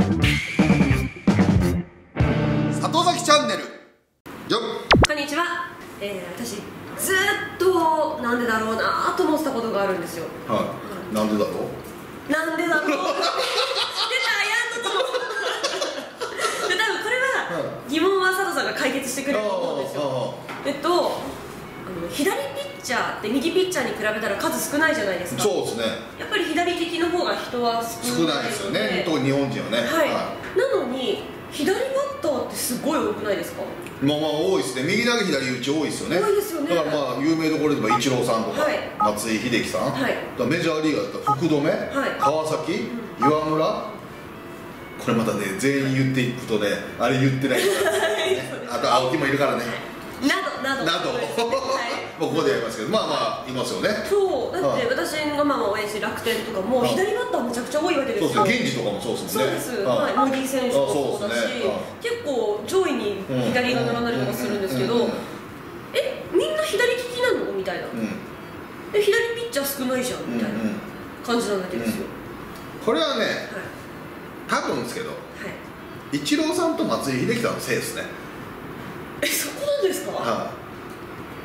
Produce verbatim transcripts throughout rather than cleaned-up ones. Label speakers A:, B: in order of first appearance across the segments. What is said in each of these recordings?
A: 里崎チャンネルよ
B: こんにちは、えー、私ずっとなんでだろうなと思ってたことがあるんですよ。
A: はい、なんでだろう
B: なんでだろう出た、やっとと思ったで、多分これは疑問は佐藤さんが解決してくれると思うんですよ。えっと、あの左ピッチャーって右ピッチャーに比べたら数少ないじゃないですか。
A: そうですね。
B: やっぱり左利きの方が人は少ない
A: 少ないですよね、特に日本人はね。
B: はい、はい、なのに左バッターってすごい多くないですか？
A: まあまあ多いですね。右投げ左打ち多いですよね。
B: 多いですよね。
A: だからまあ有名どころで言えばイチローさんとか、はい、松井秀喜さん、はい、メジャーリーガーだったら福留、はい、川崎、うん、岩村、これまたね全員言っていくとね、あれ言ってないからねあと青木もいるからね、
B: などなど
A: などここでやりますけど、まあまあいますよね。
B: そうだって私がまあまあ応援してる楽天とかも左バッターめちゃくちゃ多いわけですよ。
A: そうですね、源氏とかもそうですもんね。
B: そうです、はい、モディ選手もそうだし、結構上位に左が並んだりとかするんですけど、え、みんな左利きなのみたいな、え、左ピッチャー少ないじゃんみたいな感じなわけですよ。
A: これはね、多分ですけど、イチローさんと松井秀喜さんのせいですね。
B: え、そこなんですか？はい、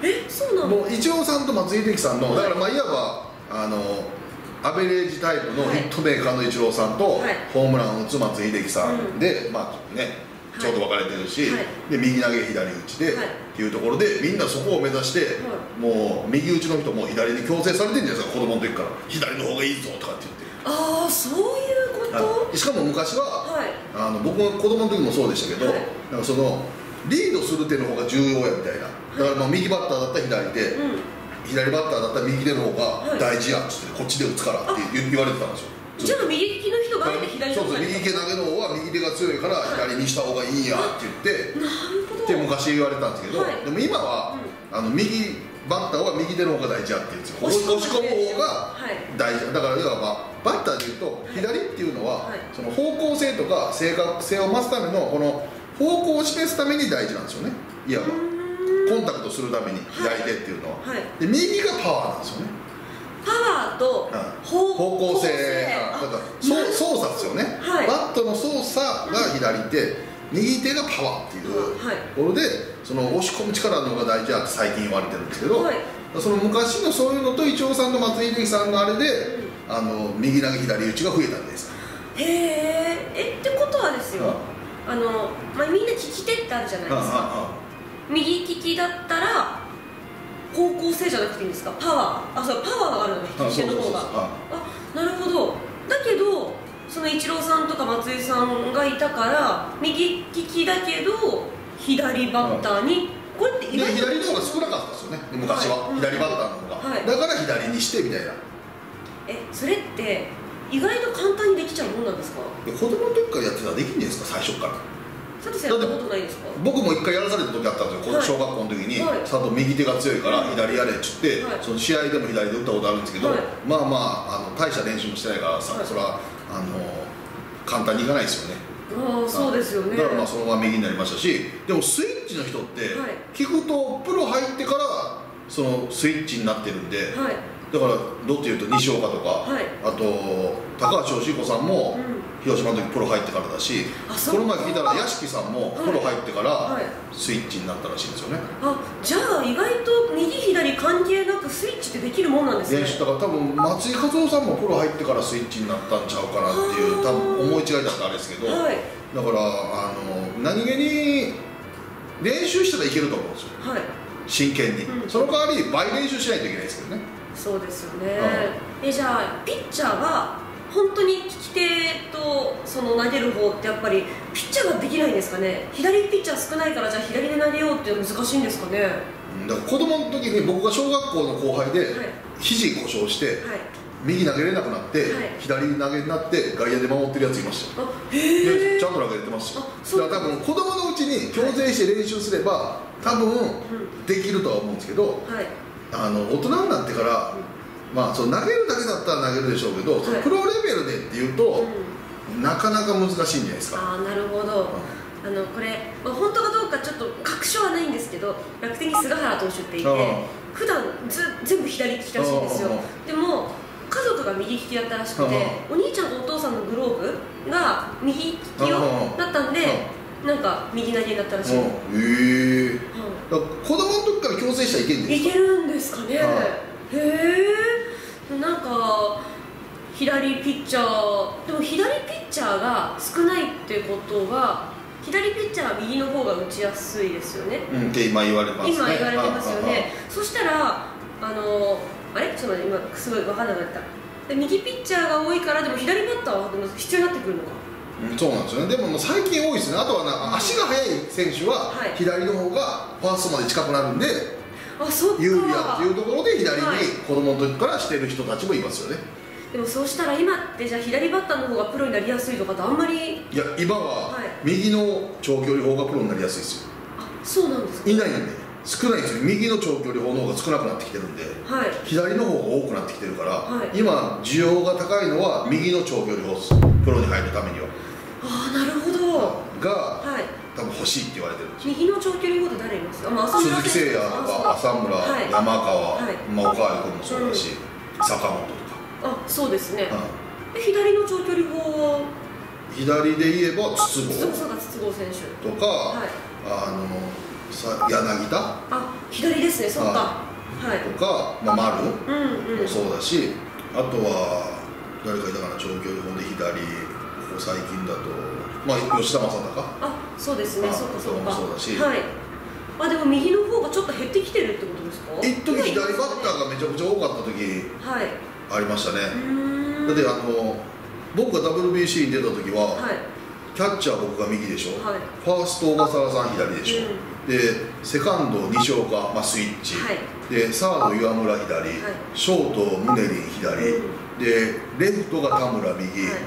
B: え、そうなの？
A: もうイチローさんと松井秀喜さんの、だからまあいわばあのアベレージタイプのヒットメーカーのイチローさんと、ホームランを打つ松井秀喜さんで、まあねちょうど分かれてるし、で右投げ左打ちでっていうところで、みんなそこを目指して、もう右打ちの人も左に強制されてるんじゃないですか、子供の時から左の方がいいぞとかって言って。
B: ああ、そういうこと。
A: しかも昔はあの僕の子供の時もそうでしたけど、なんかそのリードする手の方が重要やみたいな。だからまあ右バッターだったら左手、うん、左バッターだったら右手の方が大事やっつって、こっちで打つからって言われてたんですよ。
B: じゃあ右利きの人があえて左の方がいい。
A: そうそう、右手投げの方は右手が強いから左にした方がいいやって言って、なるほどって昔言われたんですけど、はい、でも今は、うん、あの右バッターは右手の方が大事やって言うんですよ。押し込む方が大事、はい、だから要はまあバッターでいうと左っていうのは、はい、その方向性とか正確性を増すためのこの方向を示すために大事なんですよね。いわばコンタクトするために左手っていうのは、はい、で右がパワーなんですよね。
B: パワーと方向性、
A: だから操作ですよね、はい、バットの操作が左手、右手がパワーっていうところで、その押し込む力の方が大事だって最近言われてるんですけど、はい、その昔のそういうのとイチローさんと松井秀喜さんのあれで、うん、あの右投げ左打ちが増えたんです。
B: へえ、えってことはですよ、あの、まあ、みんな利き手ってあるじゃないですか。右利きだったら方向性じゃなくていいんですか？パワー、あ、そう、パワーがあるのね、利き手の方が。あ、なるほど。だけどそのイチローさんとか松井さんがいたから右利きだけど左バッターに、これって意外と
A: 左の方が少なかったですよね、昔は、はい、左バッターの方が、はい、だから左にしてみたいな。
B: え、それって意外と簡単にできちゃうもんなんですか？
A: 子供の時からやってたらできんじゃないですか、最初から。
B: 佐藤さんやったことないですか？
A: 僕も一回やらされた時あったんですよ、はい、小学校の時に、はい、佐藤右手が強いから左やれっつって、はい、その試合でも左で打ったことあるんですけど、はい、まあまあ、あの大した練習もしてないからさ、はい、それはあの簡単にいかないですよね。
B: ああ、そうですよね。
A: だからまあそのまま右になりましたし、でもスイッチの人って聞くとプロ入ってからそのスイッチになってるんで、はい、だからどっちいうと西岡とか、はい、あと高橋義彦さんも、うん、広島の時プロ入ってからだし、この前聞いたら屋敷さんもプロ入ってからスイッチになったらしいんですよね。
B: あ、じゃあ意外と右左関係なくスイッチってできるもんなんですね。
A: だから多分松井稼頭央さんもプロ入ってからスイッチになったんちゃうかなっていう、多分思い違いだったらあれですけど、はい、だからあの何気に練習したらいけると思うんですよ、はい、真剣に、うん、その代わり倍練習しないといけないですけどね。
B: そうですよね、うん、え、じゃあピッチャーは本当に利き手とその投げる方ってやっぱりピッチャーができないんですかね？左ピッチャー少ないからじゃあ左で投げようって難しいんですかね？
A: だから子供の時に僕が小学校の後輩で肘故障して、はい、右投げれなくなって、はい、左投げになって外野で守ってるやついましたよ。でちゃんと投げれてますし、だから多分子供のうちに強制して練習すれば多分できるとは思うんですけど、はい、あの大人になってから、うん、まあその投げるだけだったら投げるでしょうけど、はい、そのプロレベルでっていうと、うん、なかなか難しいんじゃないですか。
B: ああ、なるほど、うん、あのこれ、まあ、本当かどうかちょっと確証はないんですけど、楽天に菅原投手っていて普段ず全部左利きらしいんですよ。でも家族が右利きだったらしくて、お兄ちゃんとお父さんのグローブが右利きだったんで、なんか右投げになったらしい。へ
A: え。子供の時から矯正したらいけん
B: ですか？いけるんですかね。へえ。なんか左ピッチャーでも左ピッチャーが少ないってことは、左ピッチャーは右の方が打ちやすいですよね。
A: うんって今言われますね。
B: 今言われてますよね。そしたらあのあれちょっと待って、今すごい分かんなくなった。で右ピッチャーが多いから、でも左バッターは必要になってくるのか。
A: うん、そうなんですよね。でももう最近多いですね。あとはな、足が速い選手は左の方がファーストまで近くなるんで、
B: あ、そっか、
A: 有利やっていうところで左に子供の時からしてる人たちもいますよね。
B: でもそうしたら今ってじゃあ左バッターの方がプロになりやすいとかってあんまり。
A: いや今は右の長距離砲がプロになりやすいですよ。
B: あ、そうなんですか。
A: いないんで少ないんですよ。右の長距離砲の方が少なくなってきてるんで、
B: はい、
A: 左の方が多くなってきてるから、
B: はい、
A: 今需要が高いのは右の長距離砲です。プロに入るためには。
B: ああ、なるほど。
A: が、
B: はい、
A: 多分欲しいって言われてるんですよ。
B: 右の長距離砲って誰いますか？まあ、
A: 鈴木誠也とか浅村、はい、山川、はい、まあ、おかわり君もそうだし、うん、坂本とか。
B: あ、そうですね。うん、左の長距離砲は
A: 左で言えば筒香。
B: そうだ、筒香選手
A: とか、はい、あのさ柳田。
B: あ、左ですね。そっか。はい。
A: とか、まあ、丸もそうだし、
B: うんうん、
A: あとは誰かいたかな、長距離砲で左。最近だと、まあ、吉田正尚。
B: あ、そうですね。そうかそうか。
A: そうだし、
B: はい。あ、でも右の方がちょっと減ってきてるってことですか？
A: 一時左バッターがめちゃくちゃ多かった時、はい、ありましたね。だってあの僕が ダブリュービーシー に出た時は、はい、キャッチャー僕が右でしょ、はい、ファースト小笠原さん左でしょ、うん、でセカンド西岡、まあ、スイッチ、はい、でサード岩村左、はい、ショート宗林左、うん、でレフトが田村右、はい、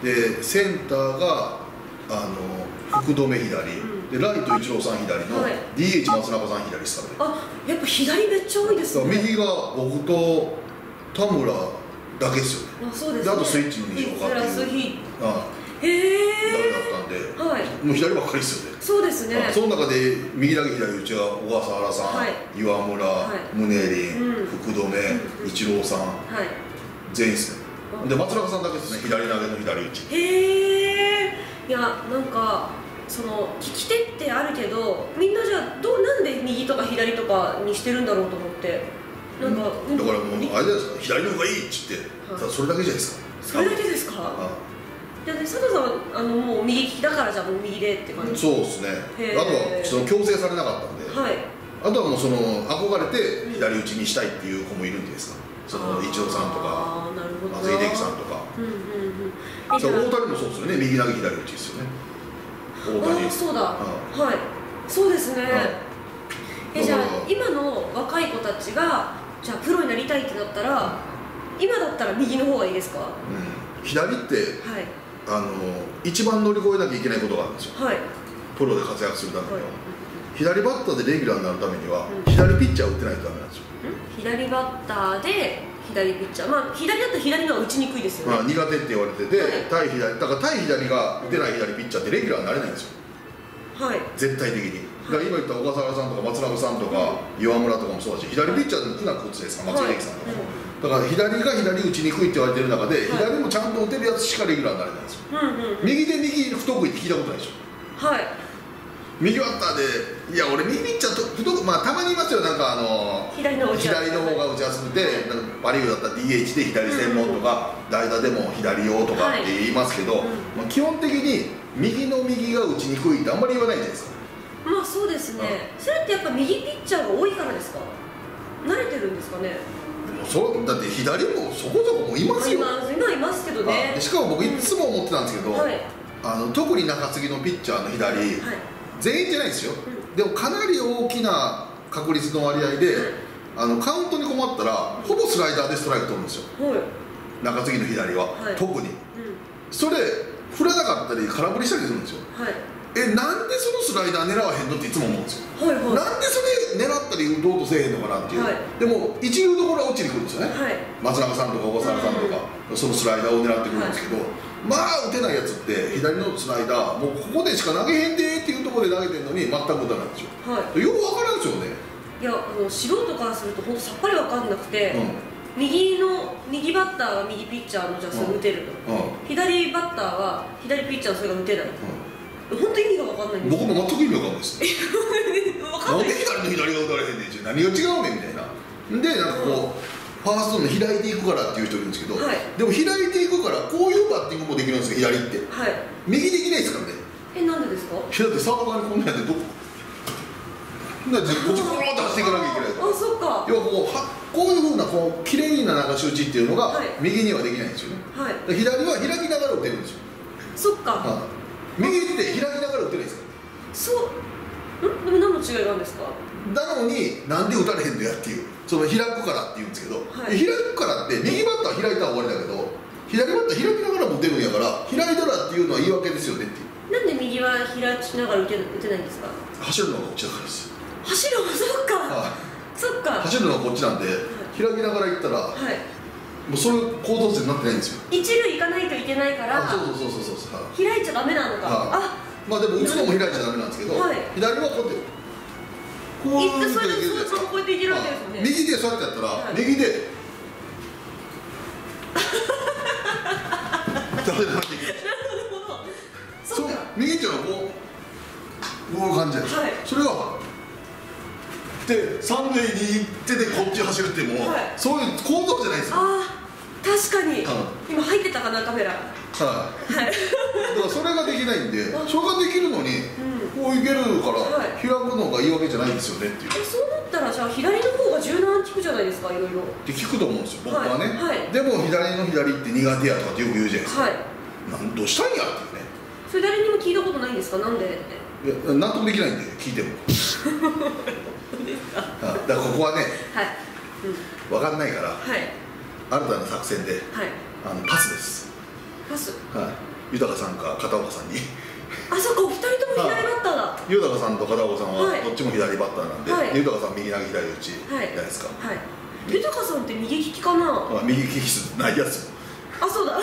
A: でセンターがあの福留左、うん、でライトイチローさん左の、はい、ディーエイチ 松中さん左ですからね。
B: あ、やっぱ左めっちゃ多いですね。
A: 右が僕と田村だけですよね。
B: あ、そうですね。
A: であとスイッチの西岡っていうああへえ誰だったんで、はい、もう左ばっかりですよね。
B: そうですね。
A: その中で右だけ左打ちが小笠原さん、はい、岩村、はい、宗林、うん、福留、うん、イチローさん、はい、全員ですね。で松中さんだけですね、左投げの左打ち。
B: へえ。いや、なんかその利き手ってあるけど、みんなじゃあどうなんで右とか左とかにしてるんだろうと思って、なんか、
A: うん、だからもうあれじゃないですか、左の方がいいっつって、はい、それだけじゃないですか。
B: それだけですか。はい、じゃあ、ね、佐藤さんはあのもう右利きだからじゃあもう右でって感じ。
A: そうですね。あとはその強制されなかったんで、はい、あとはもうその憧れて左打ちにしたいっていう子もいるんじゃないですか。そのイチローさんとか松井秀喜さんとか、うんうんうん、大谷もそうですよね、右投げ左打ちですよね。大谷。
B: あ、そうだ、うん、はい、そうですね。え、じゃあ今の若い子たちがじゃあプロになりたいってなったら、今だったら右の方がいいですか？
A: うん、左って、はい、あの一番乗り越えなきゃいけないことがあるんですよ、はい、プロで活躍するためには、はい、左バッターでレギュラーになるためには、うん、左ピッチャーを打ってないとダメなんですよ。
B: 左バッターで左ピッチャー、まあ左だったら左のは打ちにくいですよね。
A: まあ、苦手って言われてて、はい、対左だから対左が打てない左ピッチャーってレギュラーになれないんですよ、はい、絶対的に。だから今言った小笠原さんとか松永さんとか、うん、岩村とかもそうだし、左ピッチャーでうまく打つですか、松井秀喜さんとかも、はい、うん、だから左が左打ちにくいって言われてる中で、はい、左もちゃんと打てるやつしかレギュラーになれないんですよ、うんうんうん、右で右不得意って聞いたことないでしょ。はい、右バッターで、いや俺右ピッチャーと不得意、まあたまにいますよ、なんかあの
B: 左の
A: 左の方が打ちやすくて、なんかパ・リーグだったら ディーエイチ で左専門とか、うん、代打でも左用とかって言いますけど、はい、まあ、基本的に右の右が打ちにくいってあんまり言わないじゃないですか。
B: まあそうですね、うん、それってやっぱ右ピッチャーが多いからですか？慣れてるんですかね。
A: でもそうだって左もそこそこもいますよ。
B: 今今いますけどね。
A: しかも僕いつも思ってたんですけど、うん、はい、あの特に中継ぎのピッチャーの左、はい、全員じゃないですよ、うん、でもかなり大きな確率の割合で、あのカウントに困ったらほぼスライダーでストライク取るんですよ、はい、中継ぎの左は、はい、特に、うん、それ振らなかったり空振りしたりするんですよ、はい、え、なんでそのスライダー狙わへんのっていつも思うんですよ、はいはい、なんでそれ狙ったり打とうとせえへんのかなっていう、はい、でも一流どころは落ちにくるんですよね、はい、松中さんとか小笠原さんとか、うん、そのスライダーを狙ってくるんですけど、はい、まあ打てないやつって左のスライダーもうここでしか投げへんでっていうところで投げてるのに全く打たないんですよ、はい、よく分からんですよね。
B: いや、あの素人からすると本当さっぱり分かんなくて、 右の右バッターは右ピッチャーのじゃあそれ打てると、うん、左バッターは左ピッチャーのそれが打てないと、うん、本当に意味が分かんないんですよ。
A: 僕も全く意味分かんないです
B: 分かんない。
A: なんで左の左が打たれへんねん、何が違うねんみたいな。でなんかこう、うん、ファーストの開いていくからっていう人いるんですけど、はい、でも開いていくからこういうバッティングもできるんですよ、左って、はい、右できないですからね。
B: え、なんでですか？だ
A: ってサード側にこんなんやってどここっちコロッと走っていかなきゃいけないから。
B: あ、そっか。
A: 要はこうはこういうふうなこう綺麗な流し打ちっていうのが右にはできないんですよね、はい、左は開きながら打てるんですよ。
B: そっか、
A: はい、右って開きながら打てないですか？
B: そう、んでも何の違いがあるんですか？
A: なのになんで打たれへんのやっていう、その開くからって言うんですけど、はい、開くからって右バッター開いたら終わりだけど左バッター開きながら打てるんやから開いたらっていうのは言い訳ですよねっていう。
B: なんで右は開きながら打て打てないんですか？
A: 走るのがこっちだからです。
B: 走るのそっか、はい、そっか。走
A: るのがこっちなんで、はい、開きながら行ったら、はい、もうそれ行動線になってないんですよ。
B: 一塁行かないといけないから、
A: そうそうそうそうそう、はい、
B: 開いちゃダメなのか、はい、あ、
A: まあでも打つのも開いちゃダメなんですけど、はい、左はこうやって
B: こう行ってそれでそのままこうやっていけるわけですよね。
A: 右でそうやってやったら、はい、右でダメだなっていける。そうか。右っていうのはこうこういう感じです、はい、それがで三塁に行ってでこっち走るってもう、はい、そういう行動じゃないですよ。
B: ああ、確かに、はい、今入ってたかなカメラ。
A: はい、はい、だからそれができないんでそれができるのに、うん、こういけるから、はい、開くのがいいわけじゃないんですよねっていう。
B: え、そうなったらじゃあ左の方が柔軟効くじゃないですか、いろいろ。
A: って聞くと思うんですよ僕はね、はいはい、でも左の左って苦手やとかってよく言うじゃないですか、はい、なんどうしたんやっていうね。
B: それ誰にも聞いたことないんですか、なんでって。
A: いや、納得できないんで聞いてもだからここはね、はい、うん、分かんないから、はい、新たな作戦で、はい、あのパスです。
B: パス、
A: はい、豊さんか片岡さんに
B: あ、そっか、お二人とも左バッターだ。
A: 豊さんと片岡さんはどっちも左バッターなんで、はい、豊さん右投げ左打ちじゃないですか、はいはい、
B: 豊さんって右利きかな。
A: あ、右利きないやつ。
B: あ、そうだ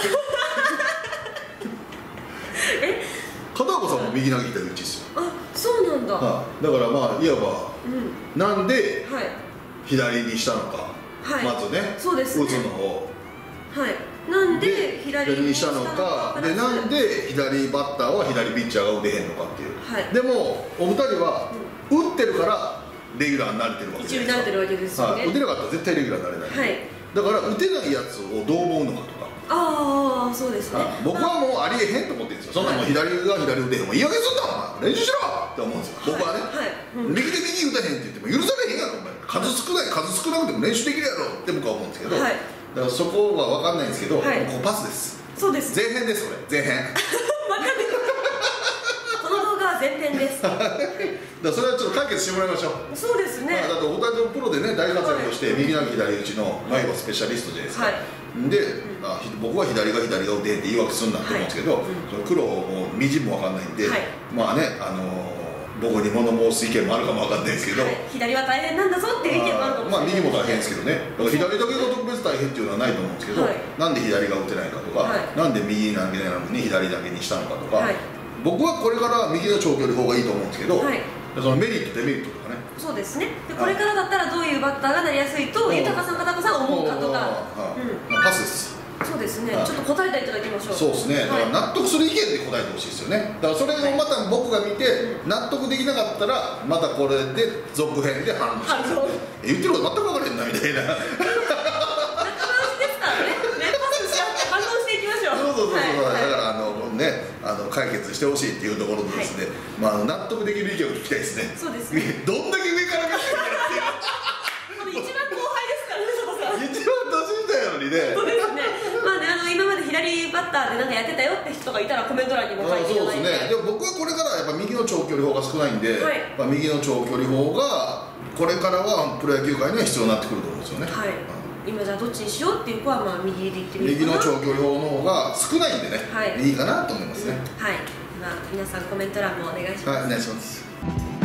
B: え、
A: 片岡さんも右投げ左打ちですよ。
B: あ、そうなんだ、
A: はあ、だからまあいわば、うん、なんで左にしたのか、はい、まずね、そうですね、打つのを、はい、なんで左にしたのかで、なんで左バッターは左ピッチャーが打てへんのかっていう、はい、でもお二人は打ってるからレギュラーになれてるわけです。
B: 一応なれてるわけですよね、
A: はい、打てなかったら絶対レギュラーになれない、はい、だから打てないやつをどう思うのかとか。
B: ああ、そうですね、
A: 僕はもうありえへんと思ってるんですよ。そんなもん左が左打てへんも言い訳すんなお前練習しろって思うんですよ、僕はね、はいはい、うん、右で右打たへんって言っても許されへんやろお前、数少ない数少なくても練習できるやろって僕は思うんですけど、はい、だからそこは分かんないんですけど、はい、ここパスです。
B: そうです、
A: 前編です、これ前編
B: 分かんないこの動画は前編ですだか
A: らそれはちょっと解決してもらいましょう。
B: そうですね、
A: だってお二人のプロでね大活躍をして、はい、右投げ左打ちの前はスペシャリストじゃないですか、はい、で、うん、あ僕は左が左が打てへんって言い訳するんだって思うんですけど、はい、うん、その苦労もみじんも分かんないんで、はい、まあね、あのー僕に物申す意見もあるかも分かんないですけど、はい、
B: 左は大変なんだぞっていう意見もあるかもしれない、
A: まあ右も大変ですけどね、だから左だけが特別大変っていうのはないと思うんですけど、はい、なんで左が打てないかとか、はい、なんで右投げなのに左だけにしたのかとか、はい、僕はこれから右の長距離法がいいと思うんですけど、はい、そのメリットデメリットとかね、
B: そうですね、でこれからだったらどういうバッターがなりやすいと豊さん片岡さん思うかとか、
A: うん、パスです。
B: そうですね、ちょっと答えていただきましょう。
A: そうですね、だから納得する意見で答えてほしいですよね。だからそれをまた僕が見て納得できなかったらまたこれで続編で反応してください。言ってること全く分からへんなみたいな仲直し
B: ですからね、ね、パスし合って反応していきましょう。
A: そうそうそうそう、はい、だからあのね、あの解決してほしいっていうところでですね、はい、まあ納得できる意見を聞きたいですね。そうですね、どんだけ上から見てるかっていう一番後輩ですからね、一番年下やのにね。
B: そうですね、まあね、あの今まで左バッターでなんかやってたよって人がいたらコメント欄にも書いていただいて。そうですね、でも僕はこれからやっぱ右の長距離砲が少ないんで、はい、まあ、右の長距離砲がこれからはプロ野球界には必要になってくると思うんですよね。はい、うん、今じゃあどっちにしようっていう子はまあ右でいってみるかな。右の長距離砲の方が少ないんでね、はい、いいかなと思いますね。うん、はい、まあ皆さんコメント欄もお願いします。はい、お願いします。